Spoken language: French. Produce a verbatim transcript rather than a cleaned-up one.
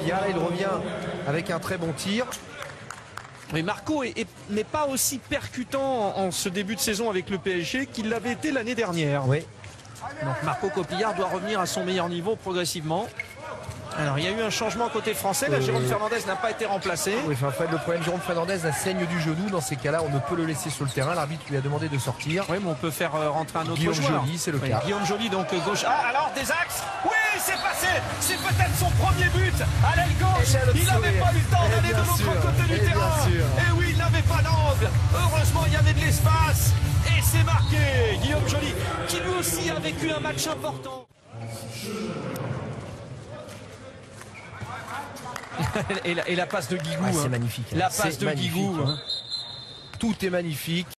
bien. Là, il revient avec un très bon tir. Mais Marco n'est pas aussi percutant en, en ce début de saison avec le P S G qu'il l'avait été l'année dernière. Oui. Donc Marco Copillard doit revenir à son meilleur niveau progressivement. Alors il y a eu un changement côté français. Là, euh... Jérôme Fernandez n'a pas été remplacé. Oui, enfin, Fred, le problème, Jérôme Fernandez a saigne du genou. Dans ces cas-là, on ne peut le laisser sur le terrain. L'arbitre lui a demandé de sortir. Oui, mais on peut faire rentrer un autre Guillaume joueur. Joly, c'est le oui, cas. Guillaume Joly, donc gauche. Ah, alors des axes. Oui, c'est passé. C'est peut-être son premier but à l'aile gauche. Il n'avait pas eu le temps d'aller de l'autre côté du terrain. Et oui, il n'avait pas d'angle. Heureusement, il y avait de l'espace. Et c'est marqué. Guillaume Joly, qui lui aussi a vécu un match important. et, la, et la passe de Guigou. Ah, hein. C'est magnifique. La passe de magnifique, Guigou. hein. Tout est magnifique.